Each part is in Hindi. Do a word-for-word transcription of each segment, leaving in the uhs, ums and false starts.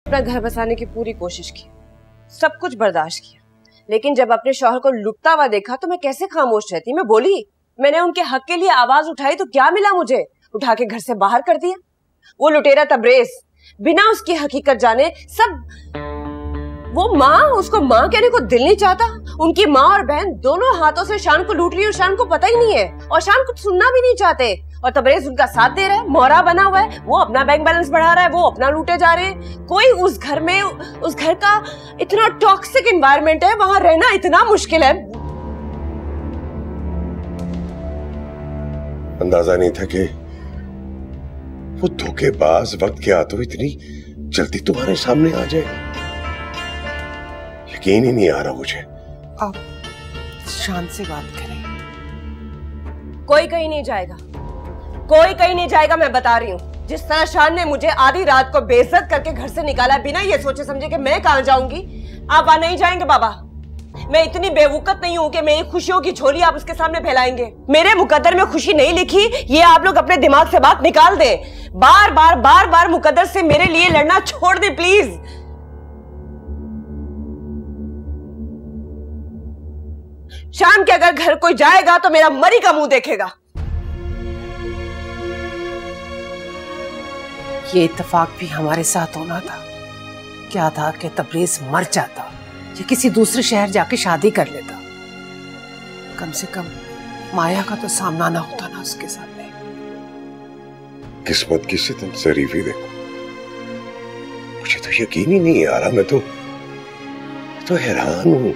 अपना घर बसाने की पूरी कोशिश की, सब कुछ बर्दाश्त किया, लेकिन जब अपने शौहर को लुटता हुआ देखा तो मैं कैसे खामोश रहती। मैं बोली, मैंने उनके हक के लिए आवाज उठाई तो क्या मिला मुझे? उठा के घर से बाहर कर दिया। वो लुटेरा तबरेज बिना उसकी हकीकत जाने सब, वो माँ, उसको माँ कहने को दिल नहीं चाहता। उनकी माँ और बहन दोनों हाथों से शान को लूट रही और शान को पता ही नहीं है, और शान कुछ सुनना भी नहीं चाहते, और तबरेज उनका साथ दे रहा है, मोहरा बना हुआ है, वो अपना बैंक बैलेंस बढ़ा रहा है, वो अपना लूटे जा रहे हैं। कोई उस घर में, उस घर का इतना टॉक्सिक एनवायरनमेंट है, वहां रहना इतना मुश्किल है। अंदाजा नहीं था कि वो धोखेबाज वक्त के हाथों इतनी जल्दी तुम्हारे सामने आ जाएगा। यकीन ही नहीं आ रहा मुझे। आप शान से बात करें। कोई कहीं नहीं जाएगा, कोई कहीं नहीं जाएगा, मैं बता रही हूँ। जिस तरह शान ने मुझे आधी रात को बेइज्जत करके घर से निकाला बिना ये सोचे समझे कि मैं कहां जाऊंगी, आप वहां नहीं जाएंगे बाबा। मैं इतनी बेवकूफ नहीं हूं कि मेरी खुशियों की झोली आप उसके सामने फैलाएंगे। मेरे मुकद्दर में खुशी नहीं लिखी, ये आप लोग अपने दिमाग से बात निकाल दें। बार बार बार बार मुकद्दर से मेरे लिए लड़ना छोड़ दें प्लीज। शाम के अगर घर कोई जाएगा तो मेरा मरी का मुंह देखेगा। ये इत्तेफाक भी हमारे साथ होना था। क्या था कि तबरेज मर जाता या किसी दूसरे शहर जाके शादी कर लेता, कम से कम माया का तो सामना ना होता ना उसके सामने। किस्मत की सितम शरीफी देखो, मुझे तो यकीन ही नहीं आ रहा। मैं तो तो हैरान हूं।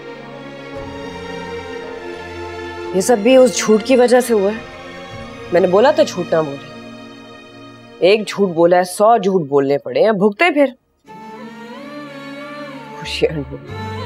ये सब भी उस झूठ की वजह से हुआ है। मैंने बोला था झूठ ना बोले, एक झूठ बोला है, सौ झूठ बोलने पड़े हैं, भुगते फिर खुशियां।